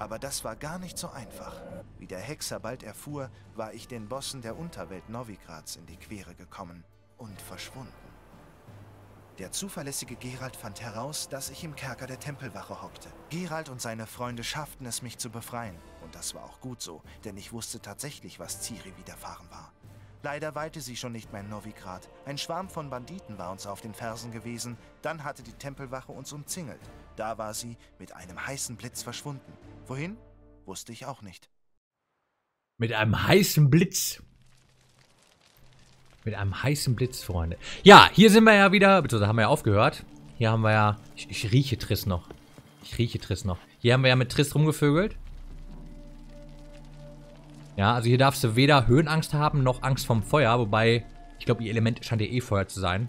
Aber das war gar nicht so einfach. Wie der Hexer bald erfuhr, war ich den Bossen der Unterwelt Novigrads in die Quere gekommen und verschwunden. Der zuverlässige Geralt fand heraus, dass ich im Kerker der Tempelwache hockte. Geralt und seine Freunde schafften es, mich zu befreien. Und das war auch gut so, denn ich wusste tatsächlich, was Ciri widerfahren war. Leider weilte sie schon nicht mehr in Novigrad. Ein Schwarm von Banditen war uns auf den Fersen gewesen. Dann hatte die Tempelwache uns umzingelt. Da war sie mit einem heißen Blitz verschwunden. Wohin? Wusste ich auch nicht. Mit einem heißen Blitz. Mit einem heißen Blitz, Freunde. Ja, hier sind wir ja wieder, beziehungsweise haben wir ja aufgehört. Hier haben wir ja, ich rieche Triss noch. Ich rieche Triss noch. Hier haben wir ja mit Triss rumgevögelt. Ja, also hier darfst du weder Höhenangst haben, noch Angst vom Feuer. Wobei, ich glaube, ihr Element scheint ja eh Feuer zu sein.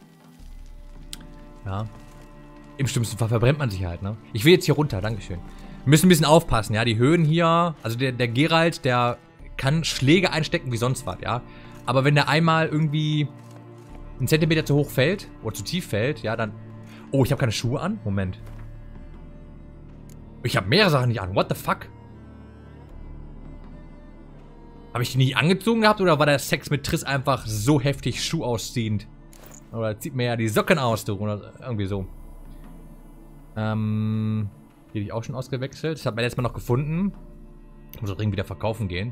Ja. Im schlimmsten Fall verbrennt man sich halt, ne? Ich will jetzt hier runter, dankeschön. Wir müssen ein bisschen aufpassen, ja. Die Höhen hier, also der Geralt, der kann Schläge einstecken wie sonst was, ja. Aber wenn der einmal irgendwie einen Zentimeter zu hoch fällt, oder zu tief fällt, ja, dann... Oh, ich habe keine Schuhe an? Moment. Ich habe mehrere Sachen nicht an. What the fuck? Habe ich die nicht angezogen gehabt oder war der Sex mit Triss einfach so heftig schuhausziehend? Oder zieht mir ja die Socken aus, du, oder irgendwie so. Hier habe ich auch schon ausgewechselt. Das hat man jetzt mal noch gefunden. Ich muss das Ring wieder verkaufen gehen.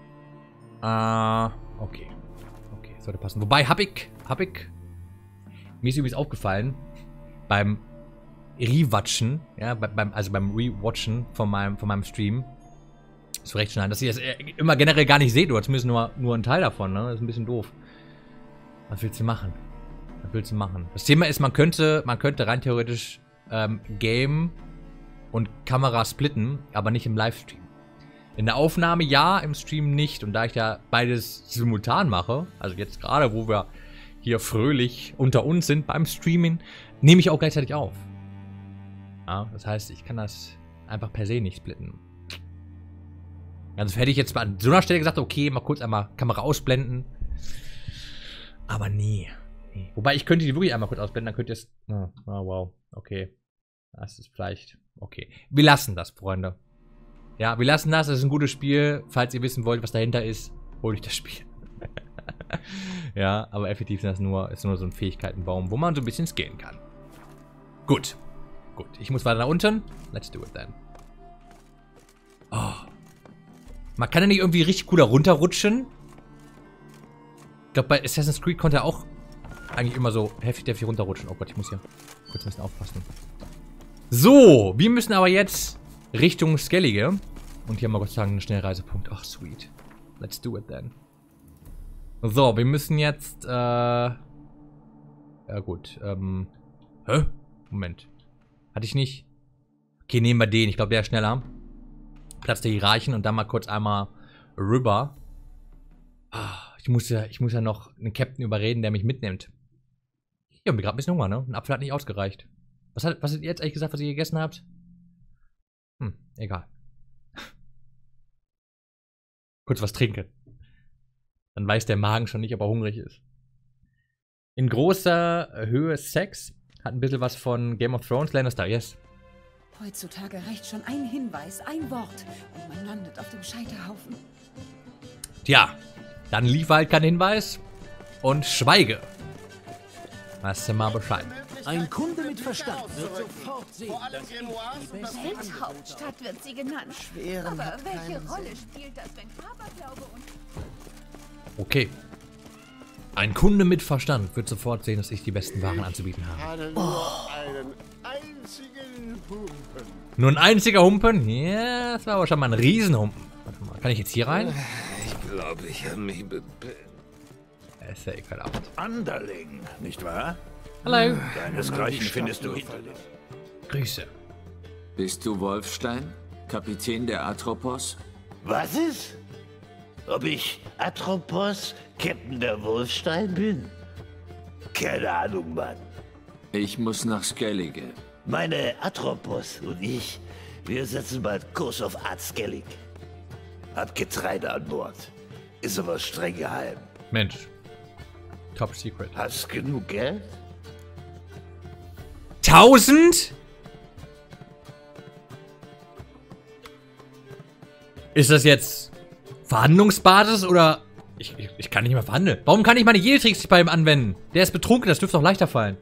Okay. Okay, sollte passen. Wobei, hab ich... Mir ist übrigens aufgefallen, beim Rewatchen, ja, also beim Rewatchen von meinem Stream, zurechtschneiden, dass ihr das immer generell gar nicht seht, oder zumindest nur ein Teil davon, ne? Das ist ein bisschen doof. Was willst du machen? Was willst du machen? Das Thema ist, man könnte rein theoretisch Game und Kamera splitten, aber nicht im Livestream. In der Aufnahme ja, im Stream nicht. Und da ich ja beides simultan mache, also jetzt gerade, wo wir hier fröhlich unter uns sind beim Streaming, nehme ich auch gleichzeitig auf. Ja, das heißt, ich kann das einfach per se nicht splitten. Also hätte ich jetzt an so einer Stelle gesagt, okay, mal kurz einmal Kamera ausblenden. Aber nee. Wobei, ich könnte die wirklich einmal kurz ausblenden, dann könnt ihr es... Oh, wow, okay. Das ist vielleicht... Okay. Wir lassen das, Freunde. Ja, wir lassen das. Das ist ein gutes Spiel. Falls ihr wissen wollt, was dahinter ist, holt euch das Spiel. Ja, aber effektiv ist das nur so ein Fähigkeitenbaum, wo man so ein bisschen skillen kann. Gut. Gut, ich muss weiter nach unten. Let's do it then. Oh. Man kann ja nicht irgendwie richtig cool da runterrutschen. Ich glaube, bei Assassin's Creed konnte er auch eigentlich immer so heftig runterrutschen. Oh Gott, ich muss hier kurz ein bisschen aufpassen. So, wir müssen aber jetzt Richtung Skellige. Und hier haben wir Gott sei Dank einen Schnellreisepunkt. Ach, sweet. Let's do it then. So, wir müssen jetzt, ja gut, hä? Moment. Hatte ich nicht? Okay, nehmen wir den. Ich glaube, der ist schneller. Platz der Hierarchen und dann mal kurz einmal rüber. Ich muss ja noch einen Captain überreden, der mich mitnimmt. Ich habe gerade ein bisschen Hunger, ne? Ein Apfel hat nicht ausgereicht. Was hat ihr jetzt eigentlich gesagt, was ihr gegessen habt? Egal. Kurz was trinken. Dann weiß der Magen schon nicht, ob er hungrig ist. In großer Höhe Sex. Hat ein bisschen was von Game of Thrones, Lannister, yes. Heutzutage reicht schon ein Hinweis, ein Wort und man landet auf dem Scheiterhaufen. Tja, dann lief halt kein Hinweis und schweige. Weißt du mal Bescheid. Ein Kunde mit Verstand wird sofort sehen, dass Welthauptstadt wird sie genannt. Aber welche Rolle spielt das, wenn Aberglaube und... Okay. Ein Kunde mit Verstand wird sofort sehen, dass ich die besten Waren anzubieten habe. Einen einzigen Humpen. Nur ein einziger Humpen? Ja, das war aber schon mal ein Riesenhumpen. Warte mal, kann ich jetzt hier rein? Ich glaube, ich habe mich Ist ja ekelhaft. Anderling, nicht wahr? Hallo. Deinesgleichen findest du hinter dir. Grüße. Bist du Wolfstein? Kapitän der Atropos? Was ist? Ob ich Atropos, Captain der Wolfstein bin? Keine Ahnung, Mann. Ich muss nach Skellige. Meine Atropos und ich, wir setzen bald Kurs auf Art Skellig. Hab Getreide an Bord. Ist aber streng geheim. Mensch. Top Secret. Hast genug Geld? 1000? Ist das jetzt Verhandlungsbasis oder... Ich kann nicht mehr verhandeln. Warum kann ich meine Jedi-Tricks nicht bei ihm anwenden? Der ist betrunken, das dürfte doch leichter fallen.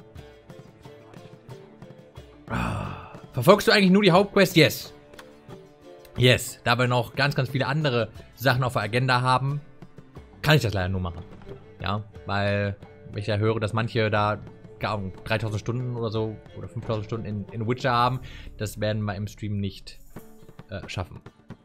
Verfolgst du eigentlich nur die Hauptquest? Yes. Yes. Da wir noch ganz, ganz viele andere Sachen auf der Agenda haben, kann ich das leider nur machen. Ja, weil ich ja höre, dass manche da 3000 Stunden oder so oder 5000 Stunden in Witcher haben. Das werden wir im Stream nicht schaffen.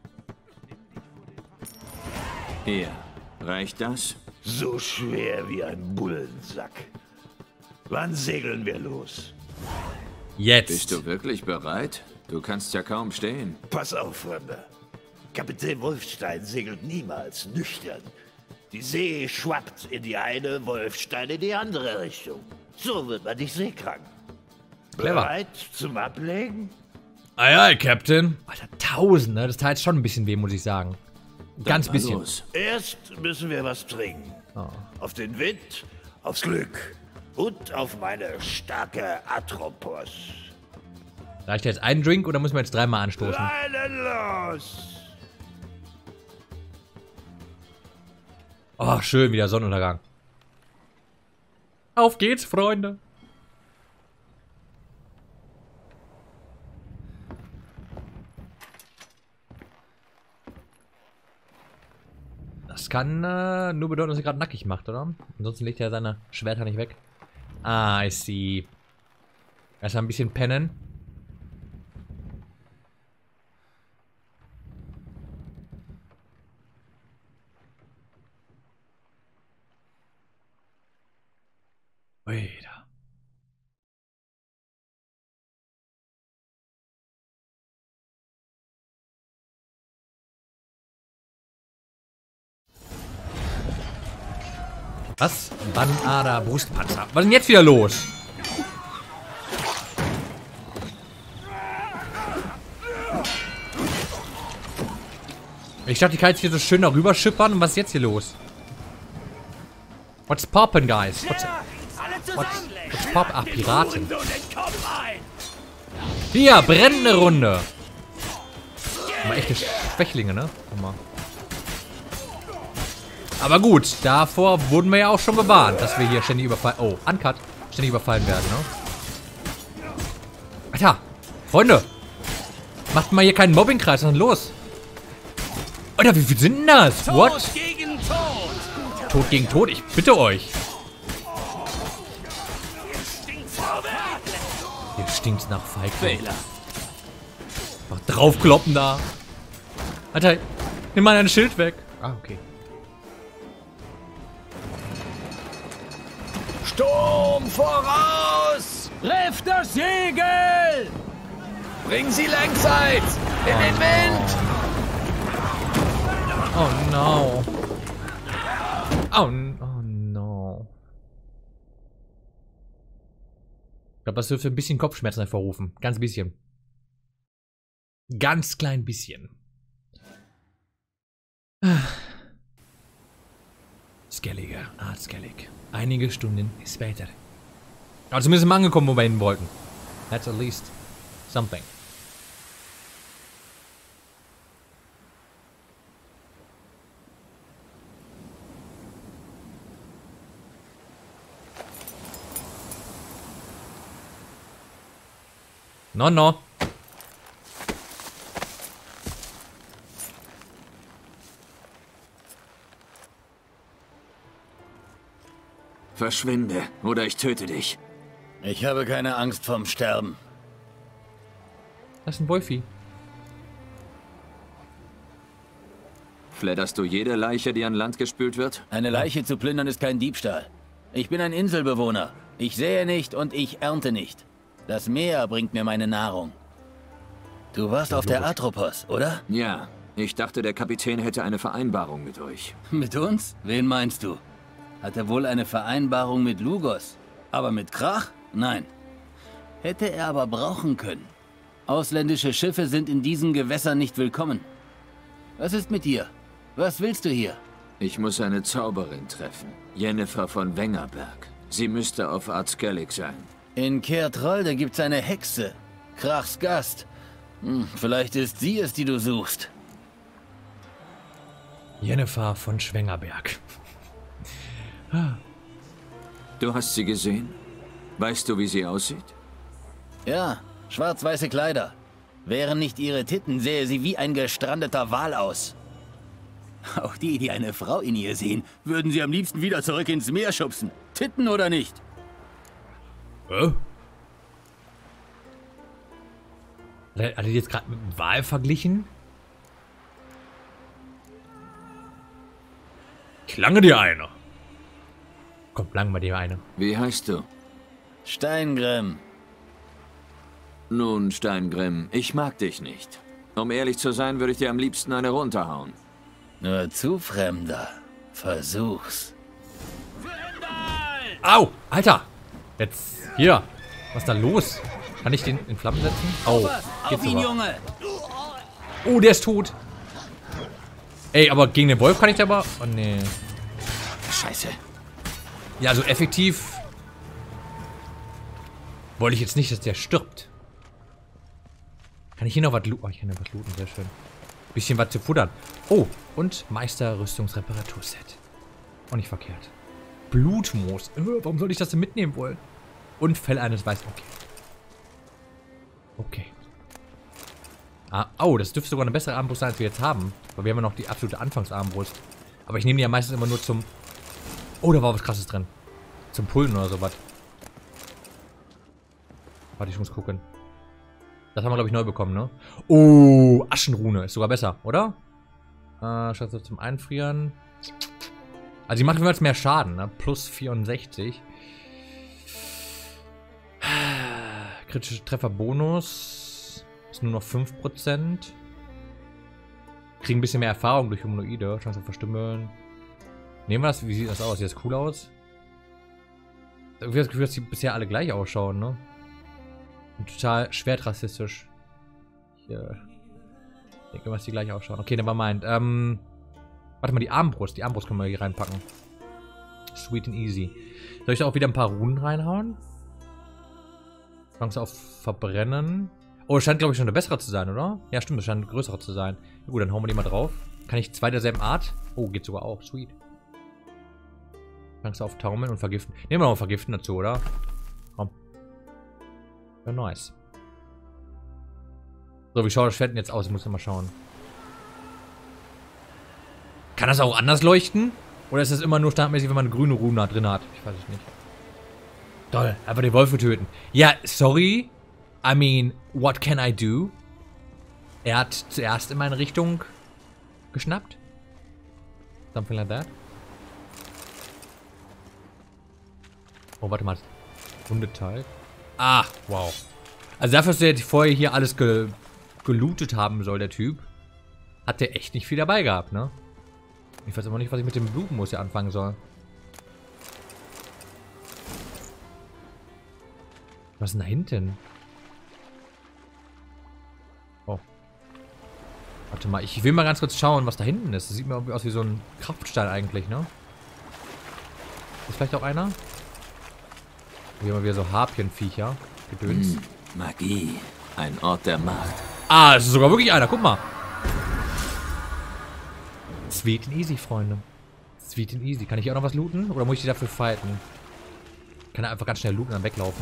Hier, reicht das? So schwer wie ein Bullensack. Wann segeln wir los? Jetzt. Bist du wirklich bereit? Du kannst ja kaum stehen. Pass auf, Fremder. Kapitän Wolfstein segelt niemals nüchtern. Die See schwappt in die eine, Wolfstein in die andere Richtung. So wird man nicht seekrank. Clever. Bereit zum Ablegen? Aye, aye, Captain. Alter, 1000, ne? Das tat schon ein bisschen weh, muss ich sagen. Ganz Dann mal bisschen. los. Erst müssen wir was trinken. Oh. Auf den Wind, aufs Glück und auf meine starke Atropos. Reicht jetzt ein Drink oder müssen wir jetzt dreimal anstoßen? Leinen los! Oh, schön, wieder Sonnenuntergang. Auf geht's, Freunde. Das kann nur bedeuten, dass er gerade nackig macht, oder? Ansonsten legt er seine Schwerter nicht weg. Ah, I see. Erstmal ein bisschen pennen. Wieder. Was? Bandader Brustpanzer. Was ist denn jetzt wieder los? Ich dachte, ich kann jetzt hier so schön darüber schippern. Und was ist jetzt hier los? What's poppin', guys? What's pop? Ach, Piraten. Hier, brennende Runde. Mal echte Schwächlinge, ne? Guck mal. Aber gut, davor wurden wir ja auch schon gewarnt, dass wir hier ständig überfallen... Oh, Uncut. Ständig überfallen werden, ne? Alter, Freunde. Macht mal hier keinen Mobbingkreis, was ist denn los? Alter, wie viel sind denn das? What? Tod gegen Tod. Tod gegen Tod, ich bitte euch. Hier stinkt's nach Feigling. Mach draufkloppen da. Alter, nimm mal dein Schild weg. Ah, okay. Sturm voraus! Riff das Segel! Bring sie längsseits! In den Wind! Oh no. Oh no. Ich glaube, das dürfte ein bisschen Kopfschmerzen hervorrufen. Ganz bisschen. Ganz klein bisschen. Skellige, Art Skellig. Einige Stunden später. Aber zumindest sind wir angekommen, wo wir hin wollten. That's at least something. No, no. Verschwinde, oder ich töte dich. Ich habe keine Angst vorm Sterben. Das ist ein Wolfi. Fledderst du jede Leiche, die an Land gespült wird? Eine Leiche zu plündern ist kein Diebstahl. Ich bin ein Inselbewohner. Ich sähe nicht und ich ernte nicht. Das Meer bringt mir meine Nahrung. Du warst auf der Atropos, oder? Ja, ich dachte, der Kapitän hätte eine Vereinbarung mit euch. Mit uns? Wen meinst du? Hat er wohl eine Vereinbarung mit Lugos? Aber mit Krach? Nein. Hätte er aber brauchen können. Ausländische Schiffe sind in diesen Gewässern nicht willkommen. Was ist mit dir? Was willst du hier? Ich muss eine Zauberin treffen. Jennifer von Wengerberg. Sie müsste auf Art Skellig sein. In Kehrtrolde gibt's eine Hexe. Krachs Gast. Vielleicht ist sie es, die du suchst. Jennifer von Schwengerberg. Du hast sie gesehen? Weißt du, wie sie aussieht? Ja, schwarz-weiße Kleider. Wären nicht ihre Titten, sähe sie wie ein gestrandeter Wal aus. Auch die, die eine Frau in ihr sehen, würden sie am liebsten wieder zurück ins Meer schubsen. Titten oder nicht? Hat er die jetzt gerade mit dem Wal verglichen? Ich lange dir eine. Komm, lang mal dir eine. Wie heißt du? Steingrim. Nun, Steingrim, ich mag dich nicht. Um ehrlich zu sein, würde ich dir am liebsten eine runterhauen. Nur zu, Fremder. Versuch's. Au! Alter! Jetzt, hier. Was ist da los? Kann ich den in Flammen setzen? Oh, Auf ihn, Junge! Oh, der ist tot. Ey, aber gegen den Wolf kann ich da aber... Oh, nee. Scheiße. Ja, also effektiv... Wollte ich jetzt nicht, dass der stirbt. Kann ich hier noch was looten? Oh, ich kann ja was looten, sehr schön. Bisschen was zu futtern. Oh, und Meister-Rüstungsreparaturset. Auch nicht verkehrt. Blutmoos. Warum soll ich das denn mitnehmen wollen? Und Fell eines Weißen. Okay. Okay. Ah, oh, das dürfte sogar eine bessere Armbrust sein, als wir jetzt haben. Weil wir haben ja noch die absolute Anfangsarmbrust. Aber ich nehme die ja meistens immer nur zum... Oh, da war was Krasses drin. Zum Pullen oder sowas. Warte, ich muss gucken. Das haben wir, glaube ich, neu bekommen, ne? Oh, Aschenrune. Ist sogar besser, oder? Schatz zum Einfrieren. Also, die macht jeweils mehr Schaden, ne? Plus 64. Kritische Trefferbonus. Ist nur noch 5%. Kriegen ein bisschen mehr Erfahrung durch Humanoide. Chance zu verstümmeln. Nehmen wir das? Wie sieht das aus? Sieht das cool aus? Irgendwie das Gefühl, dass die bisher alle gleich ausschauen, ne? Und total schwertrassistisch. Ich denke, dass die gleich ausschauen. Okay, nevermind. Warte mal, die Armbrust. Die Armbrust können wir hier reinpacken. Sweet and easy. Soll ich da auch wieder ein paar Runen reinhauen? Chance auf Verbrennen. Oh, es scheint, glaube ich, schon eine bessere zu sein, oder? Ja, stimmt, es scheint eine größere zu sein. Ja, gut, dann hauen wir die mal drauf. Kann ich zwei derselben Art? Oh, geht sogar auch. Sweet. Chance auf Taumeln und Vergiften. Nehmen wir noch Vergiften dazu, oder? Komm. Ja, nice. So, wie schaut das Schwert denn jetzt aus? Ich muss ja mal schauen. Kann das auch anders leuchten? Oder ist das immer nur standardmäßig, wenn man eine grüne Rune drin hat? Ich weiß es nicht. Toll, einfach den Wolf töten. Ja, sorry. I mean, what can I do? Er hat zuerst in meine Richtung geschnappt. Something like that. Oh, warte mal. Hundeteil. Ah, wow. Also dafür, dass der vorher hier alles gelootet haben soll, der Typ, hat der echt nicht viel dabei gehabt, ne? Ich weiß immer nicht, was ich mit dem Blutmoos hier anfangen soll. Was ist denn da hinten? Oh. Warte mal, ich will mal ganz kurz schauen, was da hinten ist. Das sieht mir irgendwie aus wie so ein Kraftstein eigentlich, ne? Ist vielleicht auch einer? Hier haben wir wieder so Harpienviecher. Gedöns. Magie. Ein Ort der Macht. Ah, es ist sogar wirklich einer. Guck mal. Sweet and easy, Freunde. Sweet and easy. Kann ich hier auch noch was looten? Oder muss ich die dafür fighten? Ich kann einfach ganz schnell looten und dann weglaufen.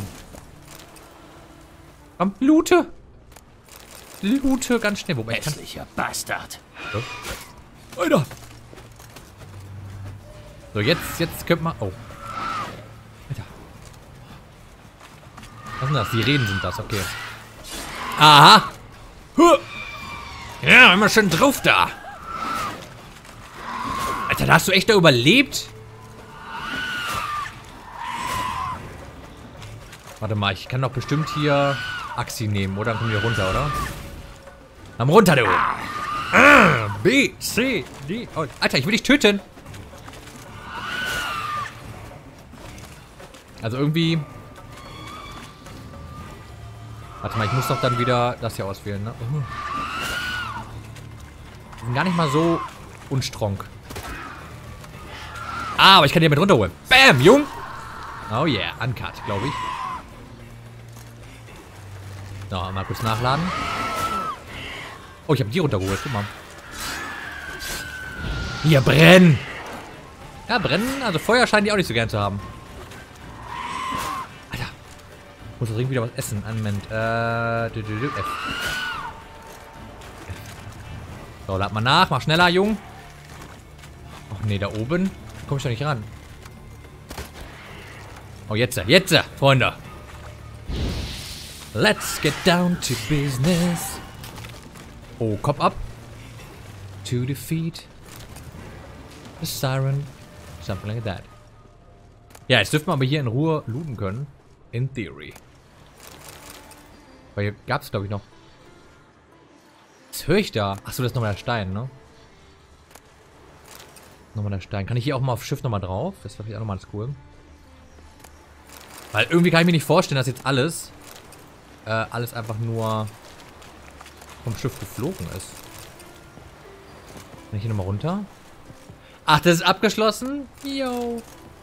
Komm, loote! Loote ganz schnell. Wobei, Hässlicher Bastard. So. Alter! So, jetzt könnte man... Oh. Alter. Was sind das? Die Reden sind das, okay. Aha! Huh. Ja, immer schön drauf da! Alter, da hast du echt da überlebt? Warte mal, ich kann doch bestimmt hier Axi nehmen, oder? Dann kommen wir runter, oder? Komm runter, du! A, B, C, D. Oh, Alter, ich will dich töten! Also irgendwie... Warte mal, ich muss doch dann wieder das hier auswählen, ne? Die sind gar nicht mal so unstrong. Ah, aber ich kann die mit runterholen. Bam, Jung! Oh yeah, uncut, glaube ich. So, mal kurz nachladen. Oh, ich habe die runtergeholt, guck mal. Hier, brennen! Ja, brennen, also Feuer scheinen die auch nicht so gern zu haben. Alter. Muss dringend wieder was essen. Einen Moment. F. So, lad mal nach. Mach schneller, Jung. Ach nee, da oben komm ich doch nicht ran. Oh, jetzt, Freunde. Let's get down to business. Oh, Kopf ab. To defeat the Siren. Something like that. Ja, jetzt dürfen wir aber hier in Ruhe looten können. In theory. Weil hier gab es, glaube ich, noch. Was höre ich da? Achso, das ist nochmal der Stein, ne? Nochmal der Stein. Kann ich hier auch mal aufs Schiff nochmal drauf? Das wäre vielleicht auch nochmal ganz cool. Weil irgendwie kann ich mir nicht vorstellen, dass jetzt alles einfach nur vom Schiff geflogen ist. Kann ich hier nochmal runter? Ach, das ist abgeschlossen? Yo.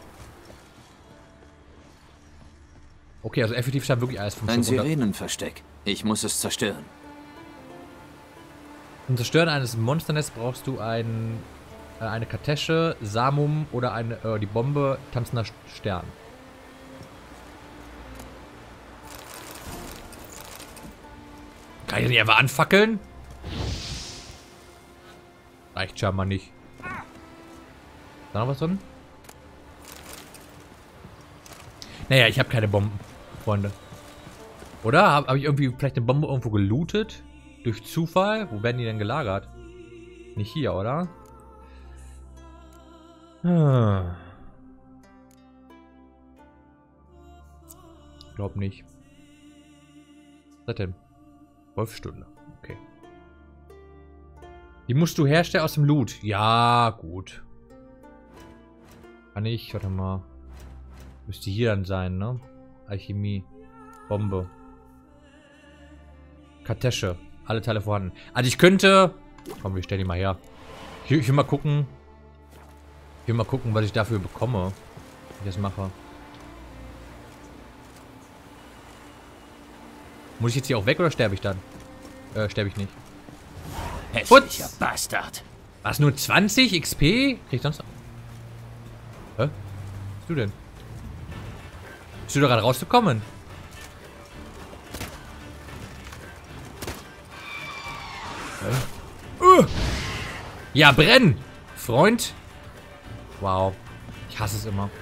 Okay, also effektiv stand wirklich alles vom Schiff Ein runter. Sirenenversteck. Ich muss es zerstören. Zum Zerstören eines Monsternests brauchst du eine Kartesche, Samum oder die Bombe tanzender Stern. Kann ich den nicht einfach anfackeln? Reicht scheinbar nicht. Da noch was drin? Naja, ich habe keine Bomben, Freunde. Oder? Habe ich irgendwie vielleicht eine Bombe irgendwo gelootet? Durch Zufall? Wo werden die denn gelagert? Nicht hier, oder? Glaub nicht. Was ist das denn? Wolfsstunde. Okay. Die musst du herstellen aus dem Loot. Ja, gut. Kann ich? Warte mal. Müsste hier dann sein, ne? Alchemie. Bombe. Kartesche. Alle Teile vorhanden. Also ich könnte... Komm, wir stellen die mal her. Ich will mal gucken. Ich will mal gucken, was ich dafür bekomme. Wenn ich das mache. Muss ich jetzt hier auch weg oder sterbe ich dann? Sterbe ich nicht. Hässlicher Bastard. Was, nur 20 XP? Krieg ich sonst noch? Hä? Was bist du denn? Bist du da gerade rausgekommen? Ja, brenn! Freund. Wow. Ich hasse es immer.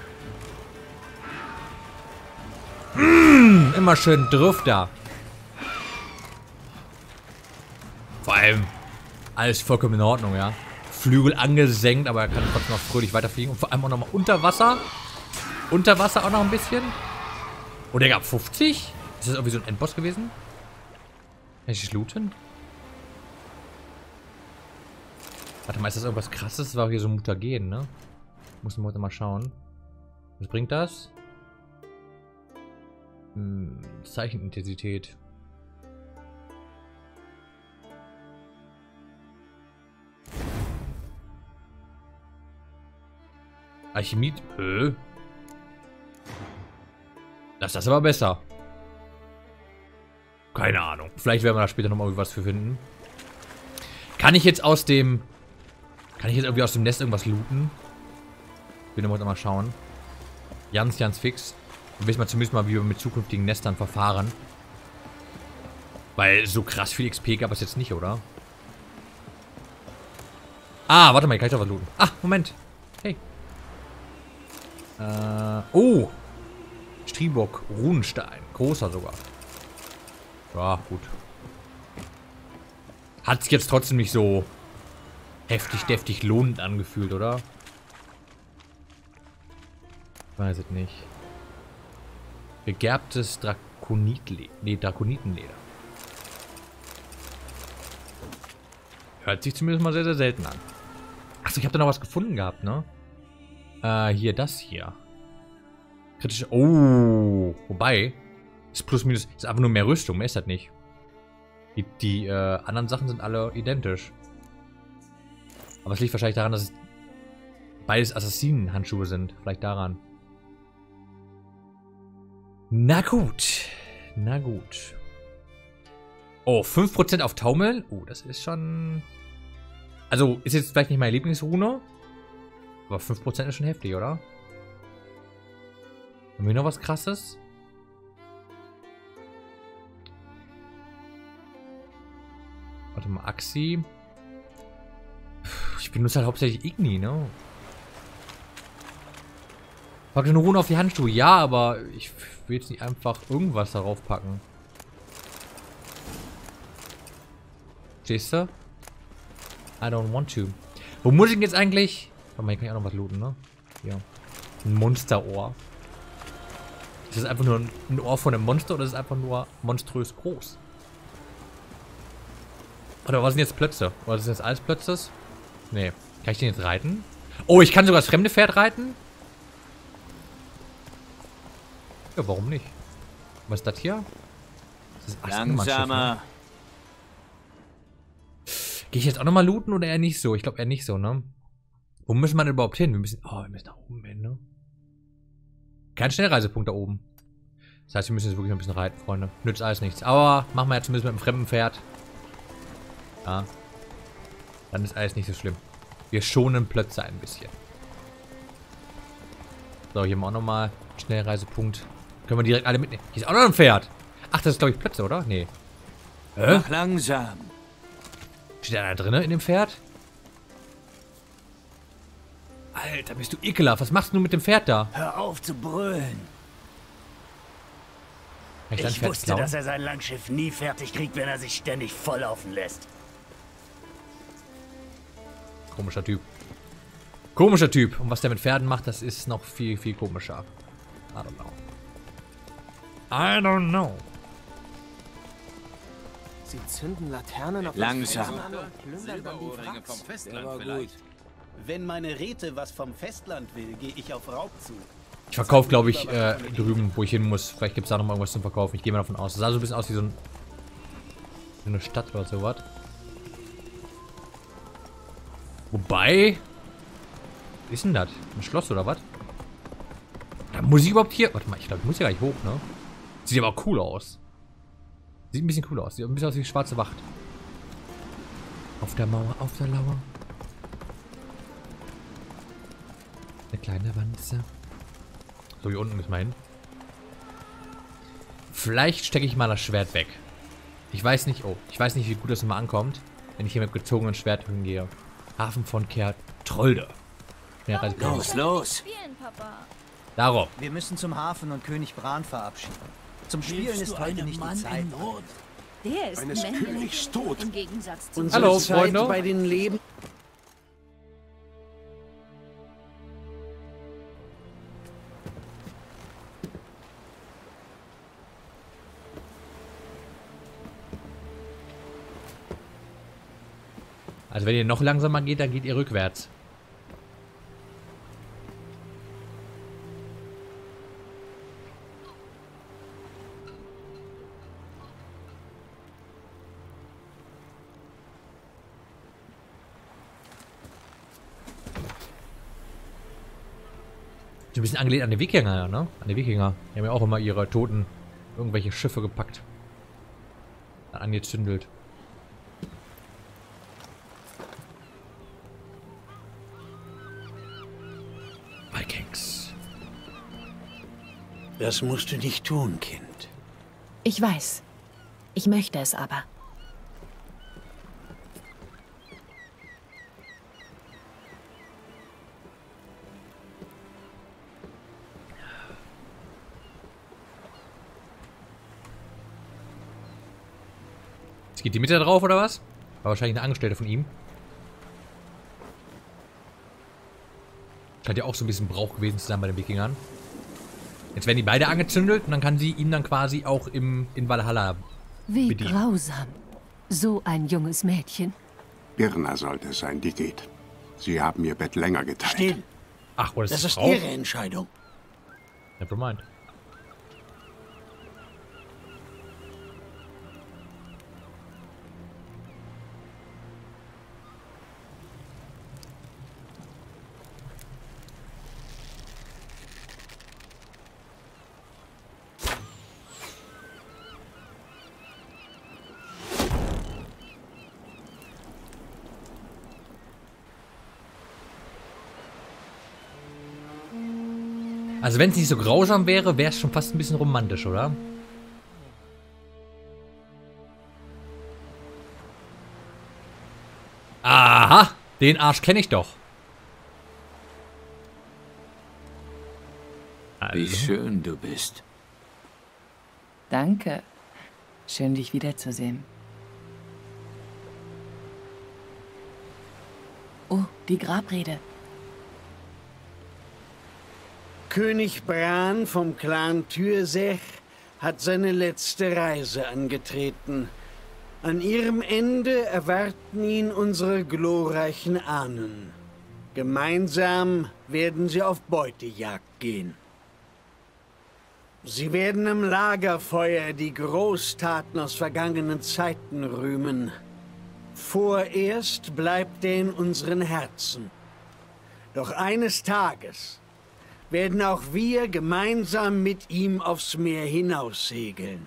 Immer schön drauf da. Vor allem alles vollkommen in Ordnung, ja. Flügel angesenkt, aber er kann trotzdem noch fröhlich weiterfliegen. Und vor allem auch nochmal unter Wasser. Unter Wasser auch noch ein bisschen. Und er gab 50? Ist das irgendwie so ein Endboss gewesen? Kann ich das looten? Warte mal, ist das irgendwas krasses? Das war auch hier so ein Mutagen, ne? Muss man heute mal schauen. Was bringt das? Zeichenintensität. Alchemie. Das ist aber besser. Keine Ahnung. Vielleicht werden wir da später nochmal irgendwas für finden. Kann ich jetzt aus dem... Kann ich jetzt irgendwie aus dem Nest irgendwas looten? Ich will mal schauen. Ganz fix. Und wissen wir zumindest mal, wie wir mit zukünftigen Nestern verfahren. Weil so krass viel XP gab es jetzt nicht, oder? Ah, warte mal, hier kann ich doch was looten. Ah, Moment. Hey. Oh. Stribock, Runenstein. Großer sogar. Ja, gut. Hat sich jetzt trotzdem nicht so heftig, deftig lohnend angefühlt, oder? Weiß es nicht. Gegerbtes Drakonitenleder. Hört sich zumindest mal sehr, sehr selten an. Achso, ich habe da noch was gefunden gehabt, ne? Hier, das hier. Kritische... Oh. Wobei. Ist plus minus... Ist einfach nur mehr Rüstung. Mehr ist das nicht. Die anderen Sachen sind alle identisch. Aber es liegt wahrscheinlich daran, dass es beides Assassinen-Handschuhe sind. Vielleicht daran. Na gut. Na gut. Oh, 5% auf Taumeln? Oh, das ist schon... Also, ist jetzt vielleicht nicht meine Lieblingsrune. Aber 5% ist schon heftig, oder? Haben wir noch was Krasses? Warte mal, Axi. Ich benutze halt hauptsächlich Igni, ne? Pack eine Rune auf die Handschuhe. Ja, aber ich will jetzt nicht einfach irgendwas darauf packen. Stehst du? I don't want to. Wo muss ich denn jetzt eigentlich? Warte mal, hier kann ich auch noch was looten, ne? Ja. Ein Monsterohr. Ist das einfach nur ein Ohr von einem Monster oder ist es einfach nur monströs groß? Oder was sind jetzt Plötze? Oder ist das jetzt alles Plötzes? Nee. Kann ich den jetzt reiten? Oh, ich kann sogar das fremde Pferd reiten? Ja, warum nicht? Was ist das hier? Das ist Langsamer. Ne? Gehe ich jetzt auch nochmal looten oder eher nicht so? Ich glaube eher nicht so, ne? Wo müssen wir denn überhaupt hin? Wir müssen nach oben hin, ne? Kein Schnellreisepunkt da oben. Das heißt, wir müssen jetzt wirklich noch ein bisschen reiten, Freunde. Nützt alles nichts. Aber machen wir jetzt zumindest mit einem fremden Pferd. Ja. Dann ist alles nicht so schlimm. Wir schonen Plötze ein bisschen. So, hier haben wir auch nochmal Schnellreisepunkt. Können wir direkt alle mitnehmen. Hier ist auch noch ein Pferd. Ach, das ist, glaube ich, Plötze, oder? Nee. Mach langsam. Steht da einer drin in dem Pferd? Alter, bist du ekelhaft. Was machst du mit dem Pferd da? Hör auf zu brüllen. Ich wusste, dass er sein Langschiff nie fertig kriegt, wenn er sich ständig volllaufen lässt. Komischer Typ. Komischer Typ. Und was der mit Pferden macht, das ist noch viel, viel komischer. I don't know. I don't know. Sie zünden Laternen auf langsam. Silberohrringe vom Festland vielleicht. Wenn meine Räte was vom Festland will, gehe ich auf Raubzug. Ich verkaufe, glaube ich, drüben, wo ich hin muss. Vielleicht gibt es da noch mal irgendwas zum Verkaufen. Ich gehe mal davon aus. Das sah so ein bisschen aus wie so eine Stadt oder sowas. Wobei... Was ist denn das? Ein Schloss oder was? Da muss ich überhaupt hier... Warte mal, ich glaube, ich muss hier gleich hoch, ne? Sieht aber auch cool aus. Sieht ein bisschen cool aus. Sieht ein bisschen aus wie die schwarze Wacht. Auf der Mauer, auf der Lauer. Eine kleine Wanze. So, hier unten müssen wir hin. Vielleicht stecke ich mal das Schwert weg. Ich weiß nicht, ich weiß nicht, wie gut das immer ankommt, wenn ich hier mit gezogenen Schwert hingehe. Hafen von Trolde. Los. Darum. Wir müssen zum Hafen und König Bran verabschieden. Zum Spielen ist heute nicht die Zeit. Der ist Eines Königs Tod. im Gegensatz zu Hallo, Freunde. Bei den Leben. Also wenn ihr noch langsamer geht, dann geht ihr rückwärts. So ein bisschen angelehnt an die Wikinger, ja, ne? An die Wikinger. Die haben ja auch immer ihre Toten irgendwelche Schiffe gepackt. Dann angezündelt. Vikings. Das musst du nicht tun, Kind. Ich weiß. Ich möchte es aber. Jetzt geht die Mitte drauf, oder was? War wahrscheinlich eine Angestellte von ihm. Scheint ja auch so ein bisschen Brauch gewesen zu sein bei den Wikingern. Jetzt werden die beide angezündelt und dann kann sie ihn dann quasi auch in Valhalla Wie bedienen. grausam. So ein junges Mädchen. Birna sollte es sein, die geht. Sie haben ihr Bett länger geteilt. Still. Ach, oder Das ist Frau? ihre Entscheidung. Never mind. Also wenn es nicht so grausam wäre, wäre es schon fast ein bisschen romantisch, oder? Aha, den Arsch kenne ich doch. Also. Wie schön du bist. Danke. Schön, dich wiederzusehen. Oh, die Grabrede. König Bran vom Clan Tyrsech hat seine letzte Reise angetreten. An ihrem Ende erwarten ihn unsere glorreichen Ahnen. Gemeinsam werden sie auf Beutejagd gehen. Sie werden am Lagerfeuer die Großtaten aus vergangenen Zeiten rühmen. Vorerst bleibt er in unseren Herzen. Doch eines Tages werden auch wir gemeinsam mit ihm aufs Meer hinaussegeln.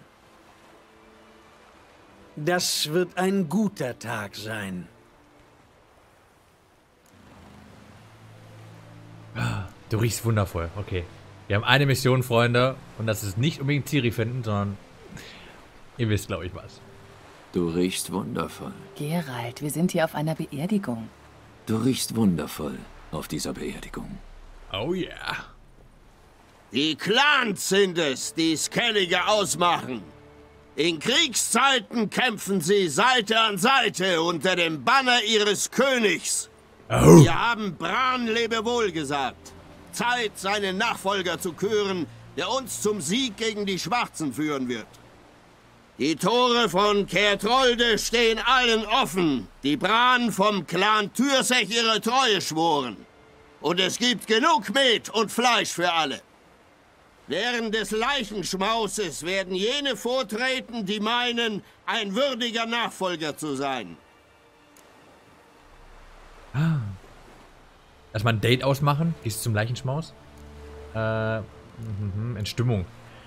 Das wird ein guter Tag sein. Du riechst wundervoll, okay. Wir haben eine Mission, Freunde, und das ist nicht unbedingt Ciri finden, sondern ihr wisst, glaube ich, was. Du riechst wundervoll. Geralt, wir sind hier auf einer Beerdigung. Du riechst wundervoll auf dieser Beerdigung. Oh yeah. Die Clans sind es, die Skellige ausmachen. In Kriegszeiten kämpfen sie Seite an Seite unter dem Banner ihres Königs. Oh. Wir haben Bran Lebewohl gesagt. Zeit, seinen Nachfolger zu küren, der uns zum Sieg gegen die Schwarzen führen wird. Die Tore von Kertrolde stehen allen offen, die Bran vom Clan Tyrsech ihre Treue schworen. Und es gibt genug Met und Fleisch für alle. Während des Leichenschmauses werden jene vortreten, die meinen, ein würdiger Nachfolger zu sein. Erstmal ein Date ausmachen. Gehst du zum Leichenschmaus? In Stimmung.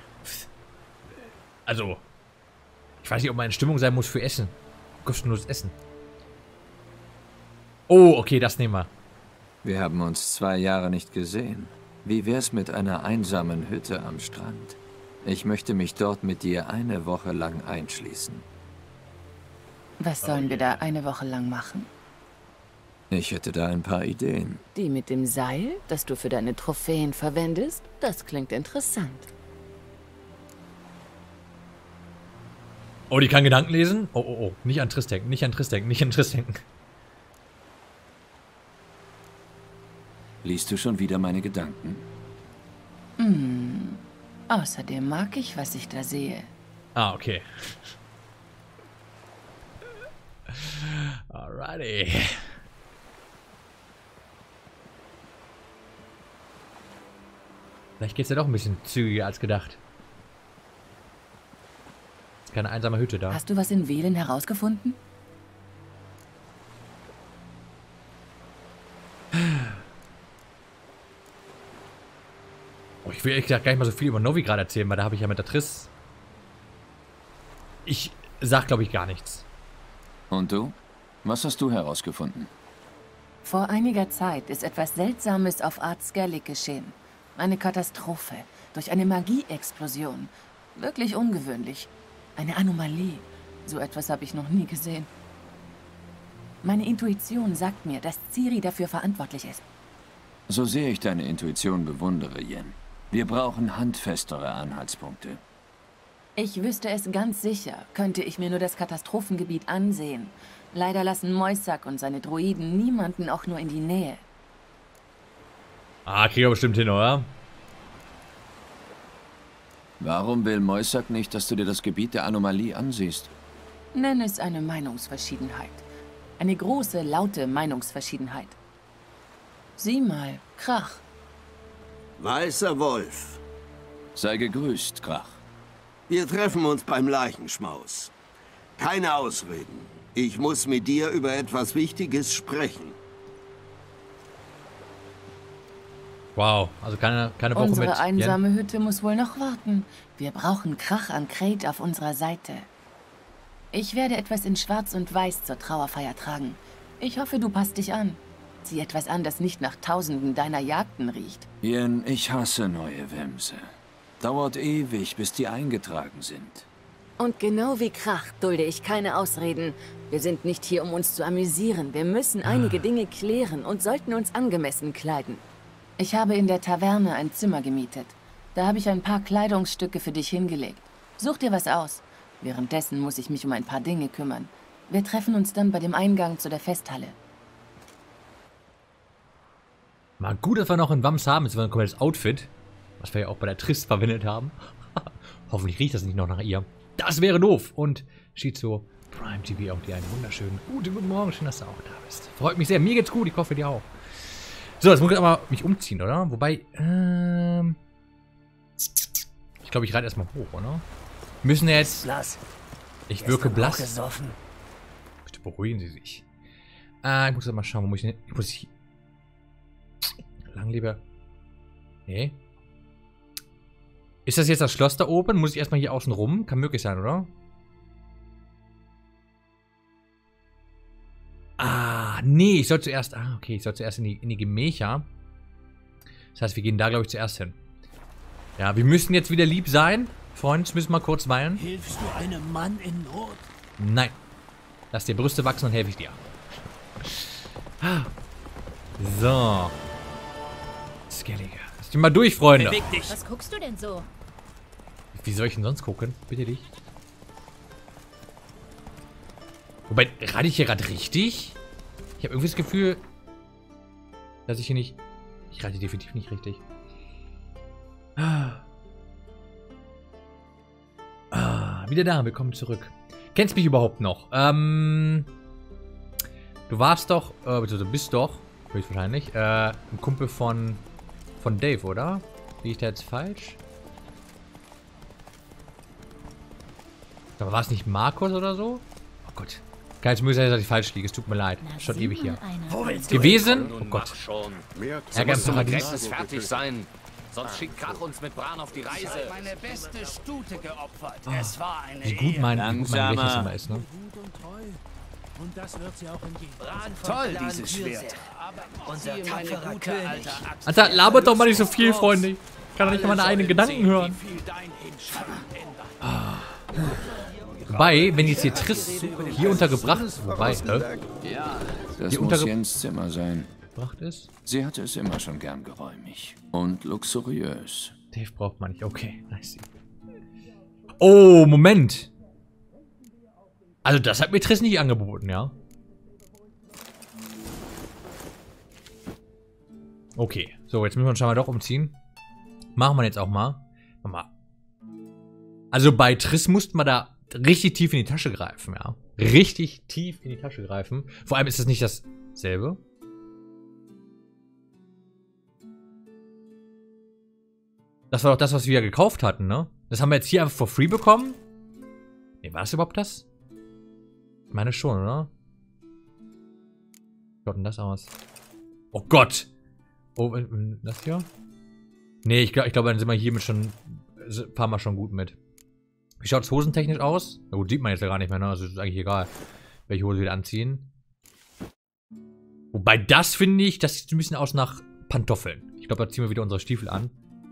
Also, ich weiß nicht, ob man in Stimmung sein muss für Essen. Kostenloses Essen. Oh, okay, das nehmen wir. Wir haben uns 2 Jahre nicht gesehen. Wie wär's mit einer einsamen Hütte am Strand? Ich möchte mich dort mit dir eine Woche lang einschließen. Was sollen wir da eine Woche lang machen? Ich hätte da ein paar Ideen. Die mit dem Seil, das du für deine Trophäen verwendest? Das klingt interessant. Oh, die kann Gedanken lesen? Oh, oh, oh. Nicht an Triss denken, nicht an Triss denken, nicht an Triss denken. Liest du schon wieder meine Gedanken? Außerdem mag ich, was ich da sehe. Ah, okay. Alrighty. Vielleicht geht's ja doch ein bisschen zügiger als gedacht. Ist keine einsame Hütte da. Hast du was in Velen herausgefunden? Oh, ich will ehrlich gesagt gar nicht mal so viel über Novigrad erzählen, weil da habe ich ja mit der Triss. Ich sag, glaube ich, gar nichts. Und du? Was hast du herausgefunden? Vor einiger Zeit ist etwas Seltsames auf Art Skellig geschehen. Eine Katastrophe. Durch eine Magieexplosion. Wirklich ungewöhnlich. Eine Anomalie. So etwas habe ich noch nie gesehen. Meine Intuition sagt mir, dass Ciri dafür verantwortlich ist. So sehr ich deine Intuition bewundere, Yen. Wir brauchen handfestere Anhaltspunkte. Ich wüsste es ganz sicher, könnte ich mir nur das Katastrophengebiet ansehen. Leider lassen Moisak und seine Droiden niemanden auch nur in die Nähe. Ah, kriegen wir bestimmt hin, oder? Warum will Moisak nicht, dass du dir das Gebiet der Anomalie ansiehst? Nenn es eine Meinungsverschiedenheit. Eine große, laute Meinungsverschiedenheit. Sieh mal, Krach. Weißer Wolf. Sei gegrüßt, Krach. Wir treffen uns beim Leichenschmaus. Keine Ausreden. Ich muss mit dir über etwas Wichtiges sprechen. Wow, also keine Woche Unsere mit einsame Hütte muss wohl noch warten. Wir brauchen Krach an Krayt auf unserer Seite. Ich werde etwas in Schwarz und Weiß zur Trauerfeier tragen. Ich hoffe, du passt dich an. Sieh etwas an, das nicht nach Tausenden deiner Jagden riecht. Yen, ich hasse neue Wämse. Dauert ewig, bis die eingetragen sind. Und genau wie Krach dulde ich keine Ausreden. Wir sind nicht hier, um uns zu amüsieren. Wir müssen einige Dinge klären und sollten uns angemessen kleiden. Ich habe in der Taverne ein Zimmer gemietet. Da habe ich ein paar Kleidungsstücke für dich hingelegt. Such dir was aus. Währenddessen muss ich mich um ein paar Dinge kümmern. Wir treffen uns dann bei dem Eingang zu der Festhalle. Mal gut, dass wir noch ein Wams haben. Jetzt war ein komplettes Outfit. Was wir ja auch bei der Triss verwendet haben. Hoffentlich riecht das nicht noch nach ihr. Das wäre doof. Und Shizu Prime TV auch dir einen wunderschönen guten Morgen. Schön, dass du auch da bist. Freut mich sehr. Mir geht's gut. Ich hoffe, dir auch. So, jetzt muss ich aber mich umziehen, oder? Wobei, ich glaube, ich reite erstmal hoch, oder? Wir müssen ja jetzt... Ich wirke blass. Bitte beruhigen Sie sich. Ich muss mal schauen, wo muss ich hin? Ich muss hier... Lang lieber... Nee. Ist das jetzt das Schloss da oben? Muss ich erstmal hier außen rum? Kann möglich sein, oder? Ah, nee, ich soll zuerst... Ah, okay, ich soll zuerst in die Gemächer. Das heißt, wir gehen da, glaube ich, zuerst hin. Ja, wir müssen jetzt wieder lieb sein. Freunde, müssen mal kurz weilen. Hilfst du einem Mann in Not? Nein. Lass dir Brüste wachsen und helfe ich dir. So. Skellige. Lass dich mal durch, Freunde. Beweg dich. Was guckst du denn so? Wie soll ich denn sonst gucken? Bitte dich. Wobei, rate ich hier gerade richtig? Ich habe irgendwie das Gefühl, dass ich hier nicht... Ich rate definitiv nicht richtig. Wieder da, willkommen zurück. Kennst mich überhaupt noch? Du warst doch, du bist doch, höchstwahrscheinlich, ein Kumpel von Dave, oder? Liege ich da jetzt falsch? Aber war es nicht Markus oder so? Oh Gott. Kann jetzt möglich sein, dass ich falsch liege. Es tut mir leid. Schon ewig hier. Wo willst du gewesen? hin? Oh Gott. Ärger zum Begräbnis fertig sein. Sonst schickt Krach uns mit Bran auf die Reise. Meine beste Stute geopfert. Oh, Es war eine wie gut mein Gedächtnis immer ist, ne? Und das wird sie auch in Toll, dieses Schwert. Unser tapferer König. Alter, labert doch mal nicht so viel, Freunde. Ich kann doch nicht mal meine eigenen Gedanken hören. Wobei, wenn jetzt hier Triss hier untergebracht ist, Das muss Jens Zimmer sein. Ist? Sie hatte es immer schon gern geräumig. Und luxuriös. Dave braucht man nicht. Okay, nice. Oh, Moment. Also das hat mir Triss nicht angeboten, ja? Okay. So, jetzt müssen wir uns schon mal doch umziehen. Machen wir jetzt auch mal. Also bei Triss mussten wir da richtig tief in die Tasche greifen, ja? Richtig tief in die Tasche greifen. Vor allem ist das nicht dasselbe. Das war doch das, was wir ja gekauft hatten, ne? Das haben wir jetzt hier einfach for free bekommen. Ne, war das überhaupt das? Ich meine schon, oder? Wie schaut denn das aus? Oh Gott! Oh, das hier? Ne, ich glaube, dann sind wir hier schon fahren wir schon gut mit. Wie schaut es hosentechnisch aus? Na gut, sieht man jetzt ja gar nicht mehr, ne? Also ist eigentlich egal, welche Hose wir anziehen. Wobei das, finde ich, das sieht ein bisschen aus nach Pantoffeln. Ich glaube, da ziehen wir wieder unsere Stiefel an.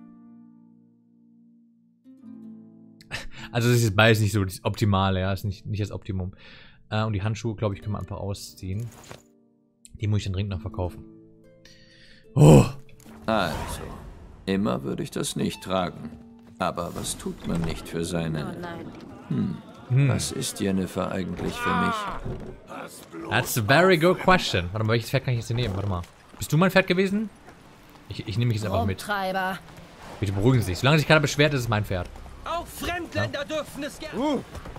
Also das ist beides nicht so das Optimale, ja, ist nicht das Optimum. Und die Handschuhe, glaube ich, können wir einfach ausziehen. Die muss ich dann dringend noch verkaufen. Oh! Also, immer würde ich das nicht tragen. Aber was tut man nicht für seine... Was ist Jennifer eigentlich für mich? That's a very good question. Warte mal, welches Pferd kann ich jetzt hier nehmen? Warte mal. Bist du mein Pferd gewesen? Ich nehme mich jetzt einfach mit. Bitte beruhigen Sie sich. Solange sich keiner beschwert, ist es mein Pferd. Auch Fremdländer dürfen es gerne.